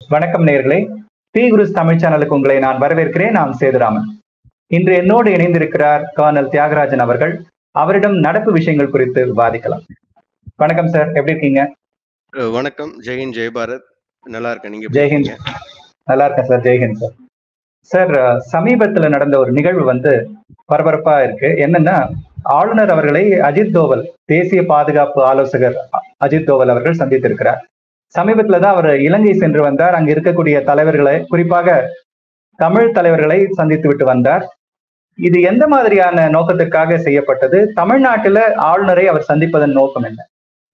வணக்கம் நேயர்களே. பி குருஸ் தமிழ் சேனலுக்கு உங்களை நான் வரவேற்கிறேன். நான் சேதுராமன். இன்று என்னோடு இணைந்திருக்கிறார் கர்னல் தியாகராஜன் அவர்கள். அவரிடம் நடப்பு விஷயங்கள் குறித்து விவாதிக்கலாம். வணக்கம் சார், எப்படி இருக்கீங்க? வணக்கம். ஜெய்ஹிந்த், ஜெய் பாரத். நல்லா இருக்கேன். நீங்க ஜெய்ஹிந்த். நல்லா இருக்கேன் சார். ஜெய்ஹிந்த் சார். சார், சமீபத்துல நடந்த ஒரு நிகழ்வு பரபரப்பா இருக்கு. என்னன்னா, ஆளுநர் அவர்களை அஜித் தோவல், தேசிய பாதுகாப்பு ஆலோசகர் அஜித் தோவல் அவர்கள் சந்தித்திருக்கிறார். சமீபத்துலதான் அவர் இலங்கை சென்று வந்தார். அங்க இருக்கக்கூடிய தலைவர்களை, குறிப்பாக தமிழ் தலைவர்களை சந்தித்து விட்டு வந்தார். இது எந்த மாதிரியான நோக்கத்துக்காக செய்யப்பட்டது? தமிழ்நாட்டில ஆளுநரை அவர் சந்திப்பதன் நோக்கம் என்ன?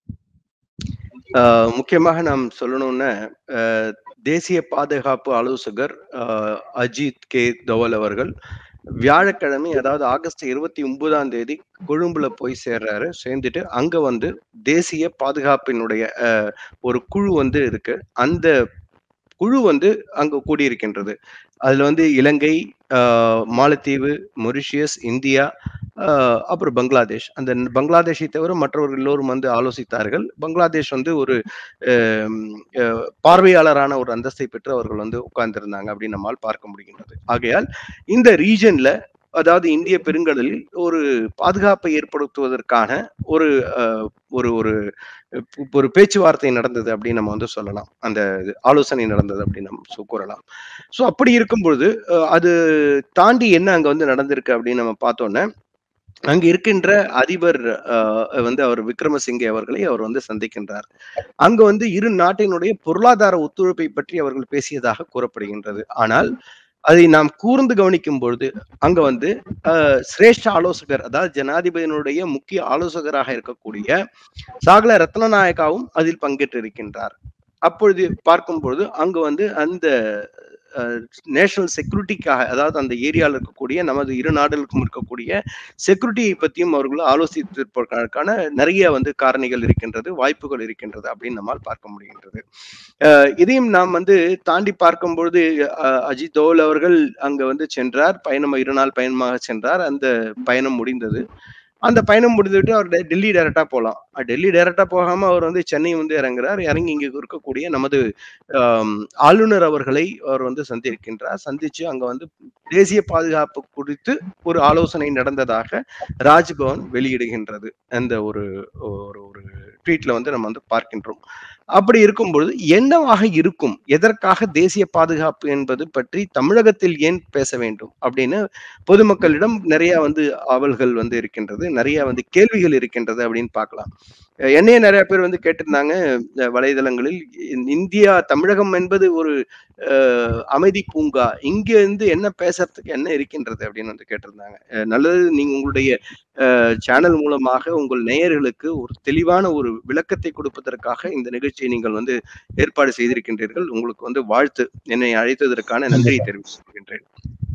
முக்கியமாக நாம் சொல்லணும்னா, தேசிய பாதுகாப்பு ஆலோசகர் அஜித் கே தோவல் அவர்கள் வியாழக்கிழமை, அதாவது ஆகஸ்ட் 29 கொழும்புல போய் சேர்றாரு. சேர்ந்துட்டு அங்க தேசிய பாதுகாப்பினுடைய ஒரு குழு இருக்கு. அந்த குழு அங்க கூடியிருக்கின்றது. அதுல இலங்கை, மாலத்தீவு, மொரிஷியஸ், இந்தியா, அப்புறம் பங்களாதேஷ். அந்த பங்களாதேஷை தவிர மற்றவர்கள் எல்லோரும் ஆலோசித்தார்கள். பங்களாதேஷ் ஒரு பார்வையாளரான ஒரு அந்தஸ்தை பெற்று அவர்கள் உட்கார்ந்திருந்தாங்க அப்படின்னு நம்மால் பார்க்க முடிகின்றது. ஆகையால் இந்த ரீஜன்ல, அதாவது இந்திய பெருங்கடலில் ஒரு பாதுகாப்பை ஏற்படுத்துவதற்கான ஒரு ஒரு ஒரு பேச்சுவார்த்தை நடந்தது அப்படின்னு நம்ம சொல்லலாம். அந்த ஆலோசனை நடந்தது அப்படின்னு நம்ம கூறலாம். ஸோ அப்படி இருக்கும்பொழுது அது தாண்டி என்ன அங்க நடந்திருக்கு அப்படின்னு நம்ம பார்த்தோன்னே, அங்க இருக்கின்ற அதிபர் அவர் விக்ரமசிங்கே அவர்களை அவர் சந்திக்கின்றார். அங்க இரு நாட்டினுடைய பொருளாதார ஒத்துழைப்பை பற்றி அவர்கள் பேசியதாக கூறப்படுகின்றது. ஆனால் அதை நாம் கூர்ந்து கவனிக்கும் பொழுது அங்க சிரேஷ்ட ஆலோசகர், அதாவது ஜனாதிபதியினுடைய முக்கிய ஆலோசகராக இருக்கக்கூடிய சாகல ரத்னநாயக்காவும் அதில் பங்கேற்றிருக்கின்றார். அப்பொழுது பார்க்கும் பொழுது அங்க அந்த நேஷனல் செக்யூரிட்டிக்காக, அதாவது அந்த ஏரியாவில் இருக்கக்கூடிய நமது இரு நாடுகளுக்கும் இருக்கக்கூடிய செக்யூரிட்டியை பற்றியும் அவர்கள் ஆலோசித்திருப்பதற்கான நிறைய காரணிகள் இருக்கின்றது, வாய்ப்புகள் இருக்கின்றது அப்படின்னு நம்மால் பார்க்க முடிகின்றது. இதையும் நாம் தாண்டி பார்க்கும் பொழுது அஜித் தோவல் அவர்கள் அங்க சென்றார். பயணம் 2 நாள் பயணமாக சென்றார். அந்த பயணம் முடிந்தது. அந்த பயணம் முடிந்துவிட்டு அவர் டெல்லி டைரக்டா போகலாம். டெல்லி டைரக்டா போகாம அவர் சென்னை இறங்குறார். இறங்கி இங்க இருக்கக்கூடிய நமது ஆளுநர் அவர்களை அவர் சந்திக்கின்றார். சந்திச்சு அங்க தேசிய பாதுகாப்பு குறித்து ஒரு ஆலோசனை நடந்ததாக ராஜ்பவன் வெளியிடுகின்றது. அந்த ஒரு ஒரு ட்வீட்ல நம்ம பார்க்கின்றோம். அப்படி இருக்கும்பொழுது என்னவாக இருக்கும், எதற்காக தேசிய பாதுகாப்பு என்பது பற்றி தமிழகத்தில் ஏன் பேச வேண்டும் அப்படின்னு பொதுமக்களிடம் நிறைய அவல்கள் இருக்கின்றது, நிறைய கேள்விகள் இருக்கின்றது அப்படின்னு பார்க்கலாம். என்னையே நிறைய பேர் கேட்டிருந்தாங்க வலைதளங்களில், இந்தியா, தமிழகம் என்பது ஒரு அமைதி பூங்கா, இங்க என்ன பேசுறதுக்கு என்ன இருக்கின்றது அப்படின்னு கேட்டிருந்தாங்க. நல்லது, நீங்க உங்களுடைய சேனல் மூலமாக உங்கள் நேயர்களுக்கு ஒரு தெளிவான ஒரு விளக்கத்தை கொடுப்பதற்காக இந்த நிகழ்ச்சியை நீங்கள் ஏற்பாடு செய்திருக்கின்றீர்கள். உங்களுக்கு வாழ்த்து. என்னை அழைத்ததற்கான நன்றியை தெரிவிக்கின்றேன்.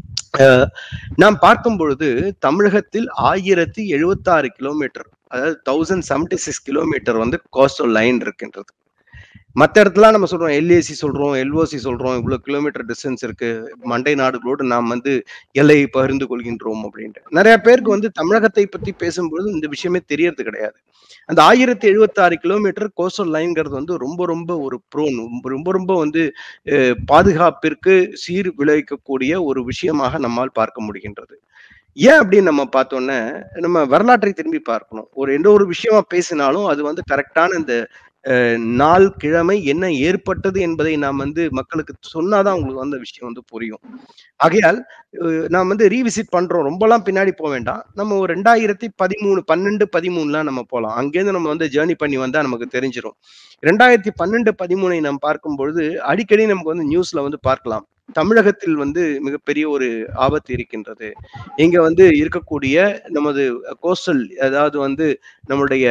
நாம் பார்க்கும் பொழுது தமிழகத்தில் 1076 கிலோமீட்டர், அதாவது 1076 கிலோமீட்டர் கோஸ்டல் லைன் இருக்கின்றது. மற்ற இடத்துல நம்ம சொல்றோம் எல்ஏசி சொல்றோம், எல்ஓசி சொல்றோம், இவ்வளவு கிலோமீட்டர் டிஸ்டன்ஸ் இருக்கு, மண்டை நாடுகளோடு நாம் எல்லையை பகிர்ந்து கொள்கின்றோம் அப்படின்ட்டு. நிறைய பேருக்கு தமிழகத்தை பத்தி பேசும்பொழுது இந்த விஷயமே தெரியறது கிடையாது. அந்த 1076 கிலோமீட்டர் கோஸ்டல் லைன்ங்கிறது ரொம்ப ரொம்ப ஒரு ப்ரோன், ரொம்ப ரொம்ப பாதுகாப்பிற்கு சீர் விளைவிக்கக்கூடிய ஒரு விஷயமாக நம்மால் பார்க்க முடிகின்றது. ஏன் அப்படின்னு நம்ம பார்த்தோன்னே, நம்ம வரலாற்றை திரும்பி பார்க்கணும். எந்த ஒரு விஷயமா பேசினாலும் அது கரெக்டான இந்த நாள், கிழமை என்ன ஏற்பட்டது என்பதை நாம் மக்களுக்கு சொன்னாதான் அவங்களுக்கு அந்த விஷயம் புரியும். ஆகையால் நாம் ரீவிசிட் பண்றோம், ரொம்பலாம் பின்னாடி போக வேண்டாம். நம்ம ஒரு 2013, 12, 13 நம்ம போகலாம். அங்கேருந்து நம்ம ஜேர்னி பண்ணி வந்தா நமக்கு தெரிஞ்சிடும். 2012, 13 நாம் பார்க்கும் பொழுது அடிக்கடி நமக்கு நியூஸ்ல பார்க்கலாம், தமிழகத்தில் மிகப்பெரிய ஒரு ஆபத்து இருக்கின்றது. இங்க இருக்கக்கூடிய நமது கோஸ்டல், அதாவது நம்மளுடைய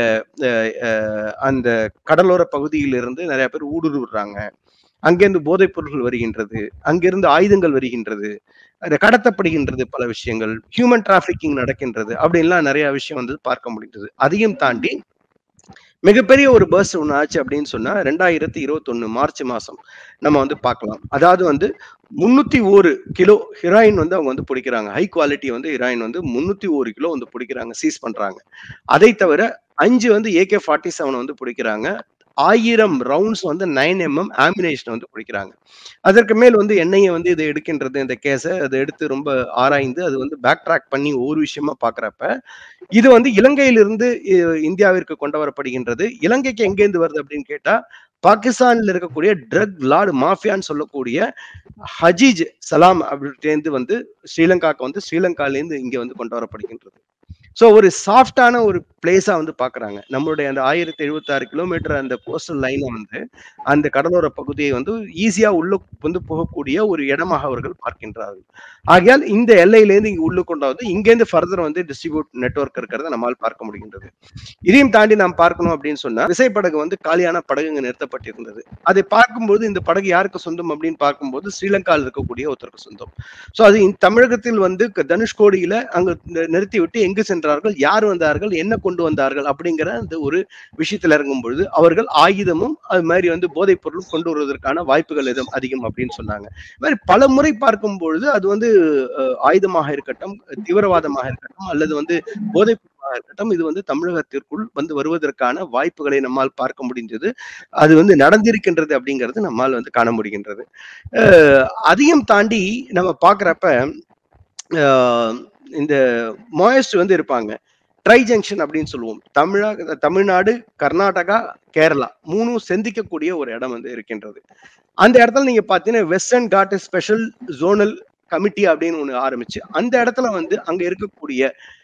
அந்த கடலோர பகுதியிலிருந்து நிறைய பேர் ஊடுருவுறாங்க. அங்கிருந்து போதைப் பொருட்கள் வருகின்றது, அங்கிருந்து ஆயுதங்கள் வருகின்றது, கடத்தப்படுகின்றது, பல விஷயங்கள், ஹியூமன் டிராபிக்கிங் நடக்கின்றது அப்படின்லாம் நிறைய விஷயம் பார்க்க முடிந்தது. அதையும் தாண்டி மிகப்பெரிய ஒரு பர்ஸ்ட் ஒன்று ஆச்சு அப்படின்னு சொன்னா 2021 மார்ச் மாசம் நம்ம பார்க்கலாம். அதாவது 301 கிலோ ஹிராயின் அவங்க பிடிக்கிறாங்க. ஹை குவாலிட்டி ஹிராயின் 301 கிலோ பிடிக்கிறாங்க, சீஸ் பண்றாங்க. அதை தவிர 5 AK-47 பிடிக்கிறாங்க. 1000 ரவுண்ட்ஸ் வந்து 9mm ஆம்பினேஷன் வந்து குடிக்கிறாங்க. அதற்கு மேல் வந்து என்ஐஏ வந்து இதை எடுக்கின்றது, இந்த கேஸை அதை எடுத்து ரொம்ப ஆராய்ந்து அது வந்து பேக் ட்ராக் பண்ணி ஒவ்வொரு விஷயமா பார்க்குறப்ப, இது வந்து இலங்கையிலிருந்து இந்தியாவிற்கு கொண்டு வரப்படுகின்றது. இலங்கைக்கு எங்கேருந்து வருது அப்படின்னு கேட்டா, பாகிஸ்தான்ல இருக்கக்கூடிய ட்ரக் லார்டு மாஃபியான்னு சொல்லக்கூடிய ஹஜீஜ் சலாம் அப்படின்ட்டு வந்து ஸ்ரீலங்காக்கு வந்து ஸ்ரீலங்காலேருந்து இங்க வந்து கொண்டு வரப்படுகின்றது. ஸோ ஒரு சாஃப்டான ஒரு பிளேஸா வந்து பாக்குறாங்க. நம்மளுடைய அந்த 1076 கிலோமீட்டர் அந்த கோஸ்டல் லைனை வந்து அந்த கடலோர பகுதியை வந்து ஈஸியா உள்ள வந்து போகக்கூடிய ஒரு இடமாக அவர்கள் பார்க்கின்றார்கள். ஆகையால் இந்த எல்லையிலேருந்து இங்க உள்ள கொண்டாவது இங்கேருந்து ஃபர்தர் வந்து டிஸ்ட்ரிபியூட் நெட்வொர்க் இருக்கிறத நம்மால் பார்க்க முடிகின்றது. இதையும் தாண்டி நாம் பார்க்கணும் அப்படின்னு சொன்னா விசைப்படகு வந்து காலியான படகுங்க நிறுத்தப்பட்டிருந்தது. அதை பார்க்கும்போது இந்த படகு யாருக்கு சொந்தம் அப்படின்னு பார்க்கும்போது ஸ்ரீலங்காவில் இருக்கக்கூடிய ஒருத்தருக்கு சொந்தம். ஸோ அது தமிழகத்தில் வந்து தனுஷ்கோடியில அங்கு நிறுத்தி விட்டு எங்கு சென்றார்கள், யார் வந்தார்கள், என்ன கொண்டு வந்தார்கள் அப்படிங்கிற அந்த ஒரு விஷயத்துல இறங்கும் பொழுது அவர்கள் ஆயுதமும் அது மாதிரி வந்து போதைப் பொருளும் கொண்டு வருவதற்கான வாய்ப்புகள் எதுவும் அதிகம் அப்படின்னு சொன்னாங்க. இது மாதிரி பல முறை பார்க்கும் பொழுது அது வந்து ஆயுதமாக இருக்கட்டும், தீவிரவாதமாக இருக்கட்டும், அல்லது வந்து போதைப் பொருளாக இருக்கட்டும், இது வந்து தமிழகத்திற்குள் வந்து வருவதற்கான வாய்ப்புகளை நம்மால் பார்க்க முடிந்தது. அது வந்து நடந்திருக்கின்றது அப்படிங்கிறது நம்மால் வந்து காண முடிகின்றது. அதையும் தாண்டி நம்ம பார்க்குறப்ப இந்த மாயஸ்ட் வந்து இருப்பாங்க. ட்ரை ஜங்ஷன் அப்படின்னு சொல்லுவோம். தமிழ்நாடு, கர்நாடகா, கேரளா 3ம் சந்திக்கக்கூடிய ஒரு இடம் வந்து இருக்கின்றது. அந்த இடத்துல நீங்க பாத்தீங்கன்னா western Ghat special zonal committee அப்படின்னு ஒண்ணு ஆரம்பிச்சு அந்த இடத்துல வந்து அங்க இருக்கக்கூடிய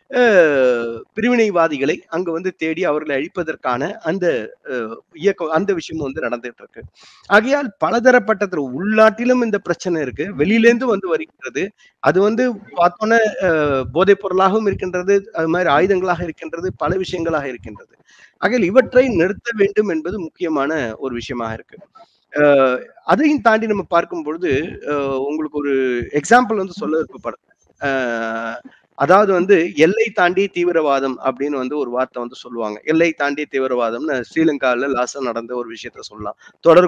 பிரிவினைவாதிகளை அங்க வந்து தேடி அவர்களை அழிப்பதற்கான அந்த இயக்கம், அந்த விஷயமும் வந்து நடந்துட்டு இருக்கு. ஆகையால் பலதரப்பட்ட உள்நாட்டிலும் இந்த பிரச்சனை இருக்கு, வெளியிலேருந்து வந்து வருகின்றது. அது வந்து பார்த்தோன்னே போதைப் பொருளாகவும் இருக்கின்றது, அது மாதிரி ஆயுதங்களாக இருக்கின்றது, பல விஷயங்களாக இருக்கின்றது. ஆகையால் இவற்றை நிறுத்த வேண்டும் என்பது முக்கியமான ஒரு விஷயமாக இருக்கு. அதையும் தாண்டி நம்ம பார்க்கும் பொழுது உங்களுக்கு ஒரு எக்ஸாம்பிள் வந்து சொல்ல விருப்பப்படுறேன். அதாவது வந்து எல்லை தாண்டி தீவிரவாதம் அப்படின்னு வந்து ஒரு வார்த்தை வந்து சொல்லுவாங்க. எல்லை தாண்டி தீவிரவாதம்னு ஸ்ரீலங்கால லாஸ்டா நடந்த ஒரு விஷயத்த சொல்லலாம். தொடர்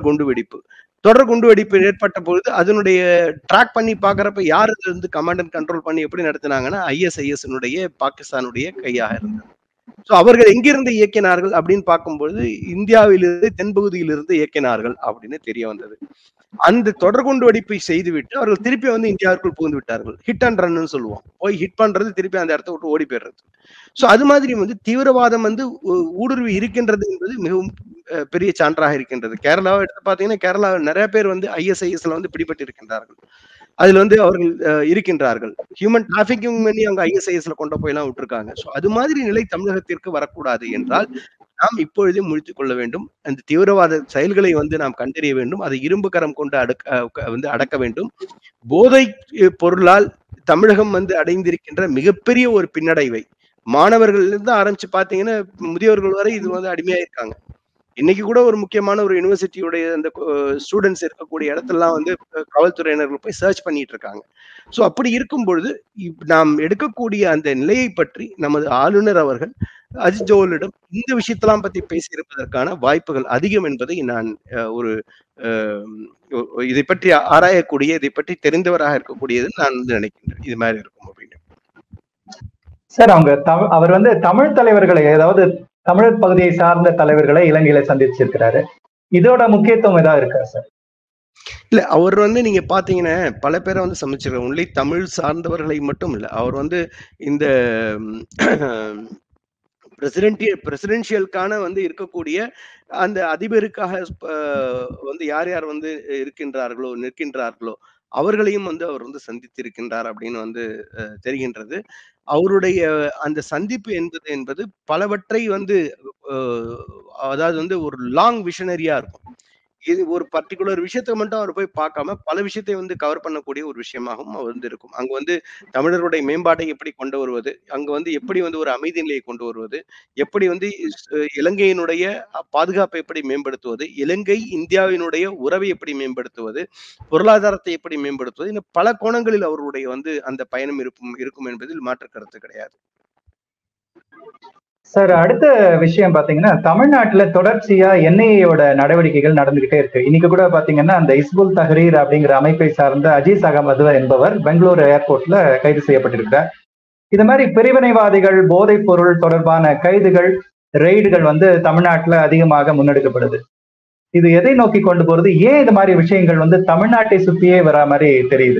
குண்டு வெடிப்பு ஏற்பட்ட பொழுது அதனுடைய ட்ராக் பண்ணி பாக்குறப்ப யார் இதுல இருந்து கமாண்ட் அண்ட் கண்ட்ரோல் பண்ணி எப்படி நடத்தினாங்கன்னா ISIS பாகிஸ்தானுடைய கையாக இருந்தது. ஸோ அவர்கள் எங்கிருந்து இயக்கினார்கள் அப்படின்னு பார்க்கும்பொழுது இந்தியாவிலிருந்து தென்பகுதியிலிருந்து இயக்கினார்கள் அப்படின்னு தெரிய வந்தது. அந்த தொடர்குண்டு வெடிப்பை செய்துவிட்டு அவர்கள் திருப்பி வந்து இந்தியாவுக்குள் புகுந்து விட்டார்கள். ஹிட் அண்ட் ரன்னு சொல்லுவோம். போய் ஹிட் பண்றது, திருப்பி அந்த இடத்த விட்டு ஓடி போயிடுறது. ஸோ அது மாதிரி வந்து தீவிரவாதம் வந்து ஊடுருவி இருக்கின்றது என்பது மிகவும் பெரிய சான்றாக இருக்கின்றது. கேரளாவை எடுத்து பார்த்தீங்கன்னா கேரளாவில் நிறைய பேர் வந்து ISISல வந்து பிடிபட்டு இருக்கின்றார்கள். அதுல வந்து அவர்கள் இருக்கின்றார்கள். ஹியூமன் டிராபிக்கிங் பண்ணி அவங்க ISISல கொண்டு போய் எல்லாம் விட்டுருக்காங்க. ஸோ அது மாதிரி நிலை தமிழகத்திற்கு வரக்கூடாது என்றால் நாம் இப்பொழுதே முழித்துக் கொள்ள வேண்டும். அந்த தீவிரவாத செயல்களை வந்து நாம் கண்டறிய வேண்டும். அதை இரும்பு கரம் கொண்டு அடக்க வேண்டும். போதை பொருளால் தமிழகம் வந்து அடைந்திருக்கின்ற மிகப்பெரிய ஒரு பின்னடைவை மாணவர்கள் இருந்து ஆரம்பிச்சு பாத்தீங்கன்னா முதியோர்கள் வரை இது வந்து அடிமையாயிருக்காங்க. இன்னைக்கு கூட ஒரு முக்கியமான ஒரு யூனிவர்சிட்டியுடைய அந்த ஸ்டூடெண்ட்ஸ் இருக்கக்கூடிய இடத்தெல்லாம் வந்து காவல்துறையினர்கள் போய் சர்ச் பண்ணிட்டு இருக்காங்க. ஸோ அப்படி இருக்கும் பொழுது நாம் எடுக்கக்கூடிய அந்த நிலையை பற்றி நமது ஆளுநர் அவர்கள் அஜித் ஜோவலிடம் இந்த விஷயத்தெல்லாம் பத்தி பேசியிருப்பதற்கான வாய்ப்புகள் அதிகம் என்பதை நான் ஒரு இதை பற்றி ஆராயக்கூடிய, இதை பற்றி தெரிந்தவராக இருக்கக்கூடியது நான் வந்து நினைக்கின்றேன். இது மாதிரி இருக்கும் அப்படின்னு. சார், அவர் வந்து தமிழ் தலைவர்களை, அதாவது தமிழர் பகுதியை சார்ந்த தலைவர்களை இலங்கையில சந்திச்சிருக்கிறாரு. இதோட முக்கியத்துவம் ஏதாவது இருக்கா சார்? இல்ல, அவர் வந்து நீங்க பாத்தீங்கன்னா பல பேரை வந்து சமைச்சிருக்காரு. ஒன்லி தமிழ் சார்ந்தவர்களை மட்டும் இல்ல, அவர் வந்து இந்த பிரசிடென்ஷியலுக்கான வந்து இருக்கக்கூடிய அந்த அதிபருக்காக வந்து யார் யார் வந்து நிற்கின்றார்களோ அவர்களையும் வந்து அவர் வந்து சந்தித்திருக்கின்றார் அப்படின்னு வந்து தெரிகின்றது. அவருடைய அந்த சந்திப்பு என்பது பலவற்றை வந்து அதாவது வந்து ஒரு லாங் விஷனரியா இருக்கும். இது ஒரு பர்டிகுலர் விஷயத்தை மட்டும் அவர் போய் பார்க்காம பல விஷயத்தை வந்து கவர் பண்ணக்கூடிய ஒரு விஷயமாகவும் வந்து இருக்கும். அங்க வந்து தமிழருடைய மேம்பாட்டை எப்படி கொண்டு வருவது, அங்க வந்து எப்படி வந்து ஒரு அமைதி நிலையை கொண்டு வருவது, எப்படி வந்து இலங்கையினுடைய பாதுகாப்பை எப்படி மேம்படுத்துவது, இலங்கை இந்தியாவினுடைய உறவை எப்படி மேம்படுத்துவது, பொருளாதாரத்தை எப்படி மேம்படுத்துவது, இன்னும் பல கோணங்களில் அவருடைய வந்து அந்த பயணம் இருக்கும் என்பதில் மாற்று கருத்து கிடையாது. சார், அடுத்த விஷயம் பாத்தீங்கன்னா தமிழ்நாட்டுல தொடர்ச்சியா NIA-யோட நடவடிக்கைகள் நடந்துகிட்டே இருக்கு. இன்னைக்கு கூட பாத்தீங்கன்னா அந்த இஸ்புல் தஹ்ரீர் அப்படிங்கிற அமைப்பை சார்ந்த அஜீஸ் அகமது என்பவர் பெங்களூரு ஏர்போர்ட்ல கைது செய்யப்பட்டிருக்கிறார். இது மாதிரி பிரிவினைவாதிகள், போதைப் பொருள் தொடர்பான கைதுகள், ரெய்டுகள் வந்து தமிழ்நாட்டுல அதிகமாக முன்னெடுக்கப்படுது. இது எதை நோக்கி கொண்டு போறது? ஏன் இது மாதிரி விஷயங்கள் வந்து தமிழ்நாட்டை சுத்தியே வரா மாதிரி தெரியுது?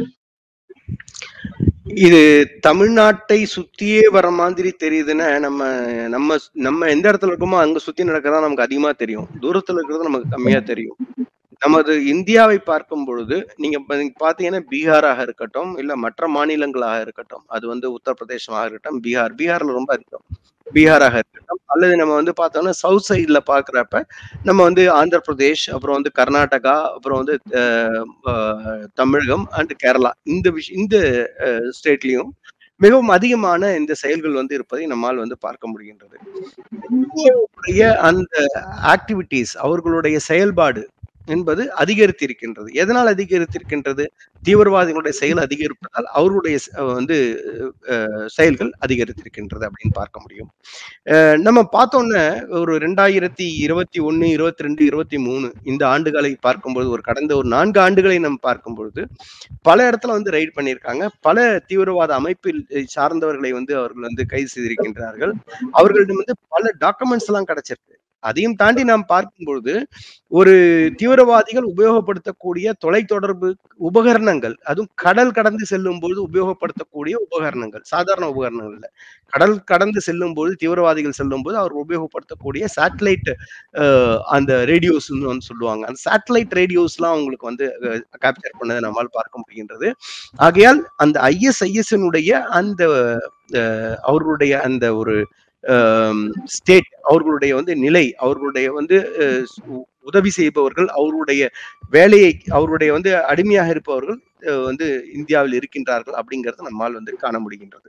இது தமிழ்நாட்டை சுத்தியே வர மாதிரி தெரியுதுன்னா, நம்ம நம்ம நம்ம எந்த இடத்துல இருக்கோமோ அங்க சுத்தி நடக்கிறதா நமக்கு அதிகமா தெரியும். தூரத்துல இருக்கிறது நமக்கு கம்மியா தெரியும். நமது இந்தியாவை பார்க்கும் பொழுது நீங்க பாத்தீங்கன்னா பீகாராக இருக்கட்டும், இல்ல மற்ற மாநிலங்களாக இருக்கட்டும், அது வந்து உத்தரப்பிரதேசமாக இருக்கட்டும், பீகார்ல ரொம்ப அதிகம். பீகாராக இருக்கட்டும், அல்லது நம்ம வந்து பார்த்தோம்னா சவுத் சைட்ல பாக்குறப்ப நம்ம வந்து ஆந்திர பிரதேஷ், அப்புறம் வந்து கர்நாடகா, அப்புறம் வந்து தமிழகம் அண்ட் கேரளா, இந்த ஸ்டேட்லயும் மிகவும் அதிகமான இந்த செயல்கள் வந்து இருப்பதை நம்மால் வந்து பார்க்க முடிகின்றது. இந்தியாவுடைய அந்த ஆக்டிவிட்டிஸ், அவர்களுடைய செயல்பாடு என்பது அதிகரித்திருக்கின்றது. எதனால் அதிகரித்திருக்கின்றது? தீவிரவாதிகளுடைய செயல் அதிகரிப்பதால் அவர்களுடைய வந்து செயல்கள் அதிகரித்திருக்கின்றது அப்படின்னு பார்க்க முடியும். நம்ம பார்த்தோம்னா ஒரு 2021, 22, 23 இந்த ஆண்டுகளை பார்க்கும்போது, கடந்த ஒரு 4 ஆண்டுகளை நம்ம பார்க்கும் பொழுது பல இடத்துல வந்து ரைட் பண்ணியிருக்காங்க. பல தீவிரவாத அமைப்பில் சார்ந்தவர்களை வந்து அவர்கள் வந்து கைது செய்திருக்கின்றார்கள். அவர்களிடம் வந்து பல டாக்குமெண்ட்ஸ் எல்லாம் கிடைச்சிருக்கு. அதையும் தாண்டி நாம் பார்க்கும்பொழுது ஒரு தீவிரவாதிகள் உபயோகப்படுத்தக்கூடிய தொலைத்தொடர்பு உபகரணங்கள், அதுவும் கடல் கடந்து செல்லும் போது உபயோகப்படுத்தக்கூடிய உபகரணங்கள், சாதாரண உபகரணங்கள் இல்ல. கடல் கடந்து செல்லும் போது தீவிரவாதிகள் செல்லும் போது அவர் உபயோகப்படுத்தக்கூடிய சேட்டலைட் அந்த ரேடியோஸ் வந்து சொல்லுவாங்க. அந்த சேட்டலைட் ரேடியோஸ்லாம் அவங்களுக்கு வந்து கேப்சர் பண்ணதை நம்மால் பார்க்க முடிகின்றது. ஆகையால் அந்த ISIS-னுடைய அந்த அவர்களுடைய அந்த ஒரு ஸ்டேட், அவர்களுடைய வந்து நிலை, அவர்களுடைய வந்து உதவி செய்பவர்கள், அவர்களுடைய வேலையை, அவர்களுடைய வந்து அடிமையாக இருப்பவர்கள் வந்து இந்தியாவில் இருக்கின்றார்கள் அப்படிங்கறது நம்மால் வந்து காண முடிகின்றது.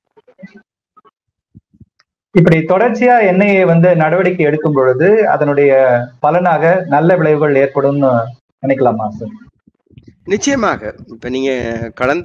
இப்படி தொடர்ச்சியா NIA வந்து நடவடிக்கை எடுக்கும் பொழுது அதனுடைய பலனாக நல்ல விளைவுகள் ஏற்படும்னு நினைக்கலாமா சார்? நிச்சயமாக. இப்ப நீங்க கடந்த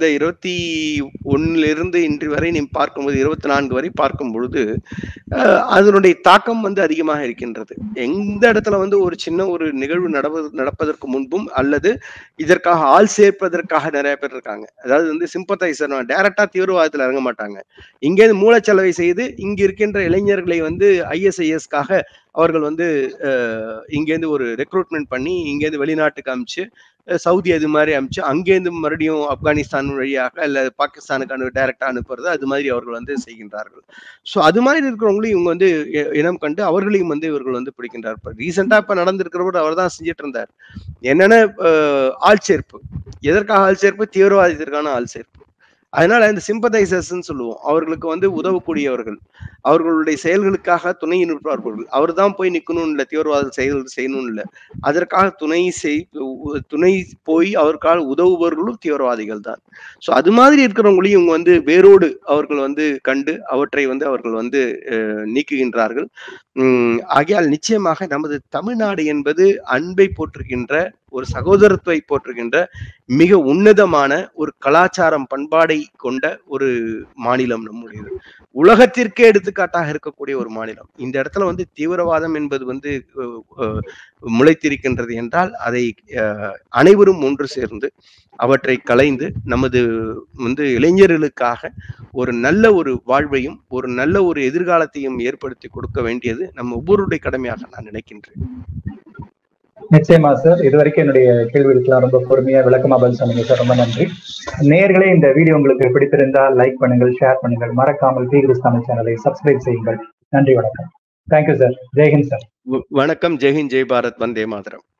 21 இன்று வரை நீங்க பார்க்கும்போது 24 வரை பார்க்கும் பொழுது அதனுடைய தாக்கம் வந்து அதிகமாக இருக்கின்றது. எந்த இடத்துல வந்து ஒரு சின்ன ஒரு நிகழ்வு நடப்பதற்கு முன்பும் அல்லது இதற்காக ஆள் சேர்ப்பதற்காக நிறைய பேர் இருக்காங்க. அதாவது வந்து சிம்பத்தைசர், டைரக்டா தீவிரவாதத்துல இறங்க மாட்டாங்க. இங்கேருந்து மூலச்சலவை செய்து இங்க இருக்கின்ற இளைஞர்களை வந்து ISIS-க்காக அவர்கள் வந்து இங்கேருந்து ஒரு ரெக்ரூட்மெண்ட் பண்ணி இங்கேருந்து வெளிநாட்டுக்கு அனுப்பிச்சு, சவுதி அது மாதிரி அனுப்பிச்சு அங்கேருந்து மறுபடியும் ஆப்கானிஸ்தான் வழியாக அல்ல பாகிஸ்தானுக்கு டைரக்டா அனுப்புறது, அது மாதிரி அவர்கள் வந்து செய்கின்றார்கள். ஸோ அது மாதிரி இருக்கிறவங்களையும் இவங்க வந்து இனம் கண்டு அவர்களையும் வந்து இவர்கள் வந்து பிடிக்கின்றார். இப்போ ரீசெண்டா இப்ப நடந்திருக்கிறவர் அவர் தான் செஞ்சுட்டு இருந்தார். என்னென்ன ஆள் சேர்ப்பு, எதற்காக ஆள் சேர்ப்பு? தீவிரவாதத்திற்கான ஆள் சேர்ப்பு. அதனால இந்த சிம்பதைசர்ஸ் சொல்லுவோம், அவர்களுக்கு வந்து உதவக்கூடியவர்கள், அவர்களுடைய செயல்களுக்காக துணை நிற்பார்கள். அவர் தான் போய் நிக்கணும் இல்ல, தீவிரவாத செயல்கள் செய்யணும் இல்ல, அதற்காக துணை போய் அவருக்காக உதவுபவர்களும் தீவிரவாதிகள் தான். ஸோ அது மாதிரி இருக்கிறவங்களையும் இவங்க வந்து வேரோடு அவர்கள் வந்து கண்டு அவற்றை வந்து அவர்கள் வந்து நீக்குகின்றார்கள். ஆகையால் நிச்சயமாக நமது தமிழ்நாடு என்பது அன்பை போற்றுகின்ற, ஒரு சகோதரத்துவை போற்றுகின்ற, மிக உன்னதமான ஒரு கலாச்சாரம் பண்பாடை கொண்ட ஒரு மாநிலம் நம்முடையது. உலகத்திற்கே எடுத்துக்காட்டாக இருக்கக்கூடிய ஒரு மாநிலம். இந்த இடத்துல வந்து தீவிரவாதம் என்பது வந்து முளைத்திருக்கின்றது என்றால் அதை அனைவரும் ஒன்று சேர்ந்து அவற்றை களைந்து நமது வந்து இளைஞர்களுக்காக ஒரு நல்ல ஒரு வாழ்வையும் ஒரு நல்ல ஒரு எதிர்காலத்தையும் ஏற்படுத்தி கொடுக்க வேண்டியது நம்ம ஒவ்வொருடைய கடமையாக நான் நினைக்கின்றேன். நிச்சயமா சார். இதுவரைக்கும் என்னுடைய கேள்விகளுக்கெல்லாம் ரொம்ப பொறுமையா விளக்கமா பதில் சொன்னீங்க சார், ரொம்ப நன்றி. நேயர்களே, இந்த வீடியோ உங்களுக்கு பிடித்திருந்தால் லைக் பண்ணுங்கள், ஷேர் பண்ணுங்கள், மறக்காமல் பீகிருஸ் தமிழ் சேனலை சப்ஸ்கிரைப் செய்யுங்கள். நன்றி, வணக்கம். Thank you sir. ஜெய்ஹிந்த் சார். வணக்கம். ஜெய்ஹிந்த், ஜெய் பாரத், வந்தே மாதரம்.